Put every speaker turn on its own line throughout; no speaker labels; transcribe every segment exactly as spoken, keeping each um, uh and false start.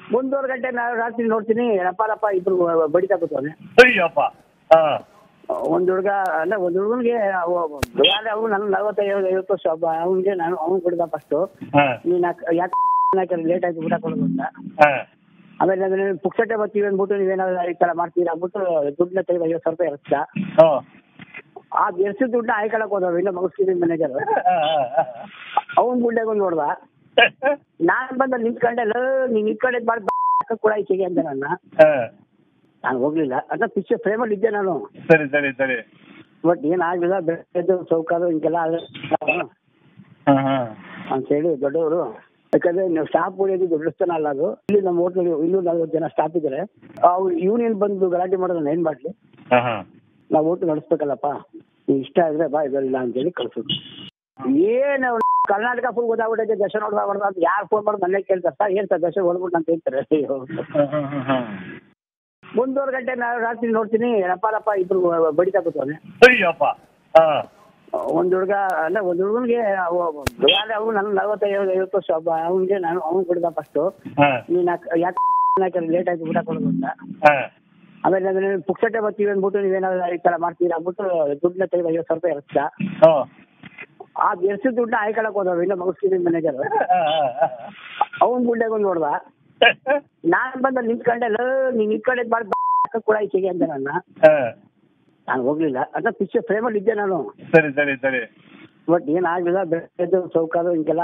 ಒಂದೂವರೆ ಗಂಟೆ ನಾನು ರಾತ್ರಿ ನೋಡ್ತೀನಿ ರಪ್ಪ ಇಬ್ರು ಬಡಿತಾ ಕೂತವನೆ.
ಅಯ್ಯಪ್ಪ. ಹಾಂ.
ಒಂದು ಹುಡುಗ ಅಲ್ಲ ಒಂದು ಹುಡುಗನಿಗೆ ಅವ್ನು ನನ್ನ ನಲ್ವತ್ತೈದು ಐವತ್ತು ವರ್ಷ ಒಬ್ಬ ಅವನಿಗೆ ನಾನು ಅವ್ನು ಕುಡಿದ ಫಸ್ಟು. ನೀನು ಯಾಕೆ ಲೇಟ್ ಆಯ್ತು ಊಟ ಕೊಡೋದು ಅಂತ. ಆಮೇಲೆ ಅಂದ್ರೆ ಪುಕ್ಸಟ್ಟೆ ಬರ್ತೀವಿ ಅಂದ್ಬಿಟ್ಟು ನೀವೇನಾದ್ರು ಈ ಥರ ಮಾಡ್ತೀರಾ ಅಂದ್ಬಿಟ್ಟು ದುಡ್ಡನ್ನ ತೆಗೆದು ಐವತ್ತು ಸಾವಿರ ರೂಪಾಯಿ ಎರ್ಸ್ದ. ಆ ಎರ್ಸಿದ ದುಡ್ಡನ್ನ ಆಯ್ಕೊಳಕ್ ಹೋದವ ಇಲ್ಲ ಮಗಸ್ತೀನಿ ಮ್ಯಾನೇಜರ್. ಅವ್ನ ಗುಂಡೆಗೆ ಒಂದು ನೋಡ್ದ. ನಾನು ಬಂದ ನಿಂತ್ಕೊಂಡೆಲ್ಲ ನೀನು ನಿಂತ್ಕೊಂಡೆ ಬಾಳ ಕೂಡ ಈಚೆಗೆ ಅಂತ ನನ್ನ. ನಾನು ಹೋಗ್ಲಿಲ್ಲ ಅಂತ ಪಿಕ್ಚರ್ ಫ್ರೇಮಲ್ಲಿ ಇದ್ದೆ ನಾನು.
ಸರಿ ಸರಿ ಸರಿ.
ಬಟ್ ಏನಾಗಲಿಲ್ಲ ಬೆಳೆದು ಸೌಕಾರು ಹಿಂಗೆಲ್ಲ ಅಂತೇಳಿ ದೊಡ್ಡವರು. ಯಾಕಂದ್ರೆ ನೀವು ಸ್ಟಾಫ್ ಉಳಿಯೋದು ದೊಡ್ಡಸ್ತನ ಅಲ್ಲ ಅದು. ಇಲ್ಲಿ ನಮ್ಮ ಹೋಟ್ಲಲ್ಲಿ ಇನ್ನೂರ ನಲ್ವತ್ತು ಜನ ಸ್ಟಾಫ್ ಇದ್ದಾರೆ. ಅವ್ರು ಯೂನಿಯನ್ ಬಂದು ಗಲಾಟೆ ಮಾಡೋದನ್ನ ಏನ್ ಮಾಡ್ಲಿ, ನಾವು ಹೋಟ್ಲು ನಡೆಸ್ಬೇಕಲ್ಲಪ್ಪ. ನೀವು ಇಷ್ಟ ಆಗಿದ್ರೆ ಬಾ ಇದಲ್ಲ ಅಂತೇಳಿ ಕಳ್ಸೋದು. ಏನು ಕರ್ನಾಟಕ ಫುಲ್ ಗೊತ್ತಾಗ್ಬಿಟ್ಟೈತೆ ದಶ ನೋಡ್ದ ಹೊಡೆದ ಅಂತ ಯಾರು ಫೋನ್ ಮಾಡೋದು ನನ್ನೇ ಕೇಳ್ತಾರೆ. ಸರ್ ಏನ್ ಸರ್ ದಶ ಹೊಡ್ಬಿಟ್ಟು ಅಂತ ಹೇಳ್ತಾರೆ. ಒಂದೂವರೆ ಗಂಟೆ ನಾನು ರಾತ್ರಿ ನೋಡ್ತೀನಿ ರಪ್ಪ ಇಬ್ರು ಬಡಿತಾ ಕೂತವನೆ. ಒಂದು ಹುಡುಗ ಅಲ್ಲ ಒಂದು ಹುಡುಗನಿಗೆ ಅವ್ನು ನನ್ನ ನಲ್ವತ್ತೈದು ಐವತ್ತು ವರ್ಷ ಒಬ್ಬ ಅವನಿಗೆ ನಾನು ಅವ್ನು ಕುಡಿದ ಫಸ್ಟು. ನೀನು ಯಾಕೆ ಲೇಟ್ ಆಯ್ತು ಊಟ ಕೊಡೋದು ಅಂತ. ಆಮೇಲೆ ಅಂದ್ರೆ ಪುಕ್ಸಟ್ಟೆ ಬರ್ತೀವಿ ಅಂದ್ಬಿಟ್ಟು ನೀವೇನಾದ್ರು ಈ ಥರ ಮಾಡ್ತೀರಾ ಅಂದ್ಬಿಟ್ಟು ದುಡ್ಡನ್ನ ತೆಗೆದು ಐವತ್ತು ಸಾವಿರ ರೂಪಾಯಿ ಎರ್ಸ್ದ. ಆ ಎರ್ಸಿದ ದುಡ್ಡನ್ನ ಆಯ್ಕೊಳಕ್ ಹೋದವ ಇಲ್ಲ ಮಗಸ್ತೀನಿ ಮ್ಯಾನೇಜರ್. ಅವ್ನ ಗುಂಡೆಗೆ ಒಂದು ನೋಡ್ದ. ನಾನು ಬಂದ ನಿಂತ್ಕೊಂಡೆಲ್ಲ ನೀನು ನಿಂತ್ಕೊಂಡೆ ಬಾಳ ಕೂಡ ಈಚೆಗೆ ಅಂತ ನನ್ನ. ನಾನು ಹೋಗ್ಲಿಲ್ಲ ಅಂತ ಪಿಕ್ಚರ್ ಫ್ರೇಮಲ್ಲಿ ಇದ್ದೆ ನಾನು.
ಸರಿ ಸರಿ ಸರಿ.
ಬಟ್ ಏನಾಗಲಿಲ್ಲ ಬೆಳೆದು ಸೌಕಾರು ಹಿಂಗೆಲ್ಲ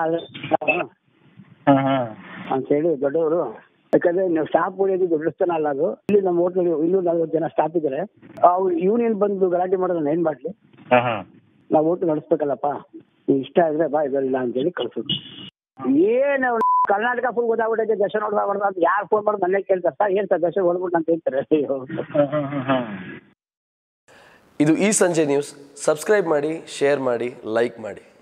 ಅಂತೇಳಿ ದೊಡ್ಡವರು. ಯಾಕಂದ್ರೆ ನೀವು ಸ್ಟಾಫ್ ಉಳಿಯೋದು ದೊಡ್ಡಸ್ತನ ಅಲ್ಲ ಅದು. ಇಲ್ಲಿ ನಮ್ಮ ಹೋಟ್ಲಲ್ಲಿ ಇನ್ನೂರ ನಲ್ವತ್ತು ಜನ ಸ್ಟಾಫ್ ಇದ್ದಾರೆ. ಅವ್ರು ಯೂನಿಯನ್ ಬಂದು ಗಲಾಟೆ ಮಾಡೋದನ್ನ ಏನ್ ಮಾಡ್ಲಿ, ನಾವು ಹೋಟ್ಲು ನಡೆಸ್ಬೇಕಲ್ಲಪ್ಪ. ನೀವು ಇಷ್ಟ ಆಗಿದ್ರೆ ಬಾ ಇದಲ್ಲ ಅಂತೇಳಿ ಕಳ್ಸೋದು. ಏನು ಕರ್ನಾಟಕ ಫುಲ್ ಗೊತ್ತಾಗ್ಬಿಟ್ಟೈತೆ ದಶ ನೋಡ್ದ ಹೊಡೆದ ಅಂತ ಯಾರು ಫೋನ್ ಮಾಡೋದು ನನ್ನೇ ಕೇಳ್ತಾರೆ. ಸರ್ ಏನ್ ಸರ್ ದಶ ಹೊಡ್ಬಿಟ್ಟು ಅಂತ ಹೇಳ್ತಾರೆ.
ಇದು ಈ ಸಂಜೆ ನ್ಯೂಸ್. ಸಬ್ಸ್ಕ್ರೈಬ್ ಮಾಡಿ, ಶೇರ್ ಮಾಡಿ, ಲೈಕ್ ಮಾಡಿ.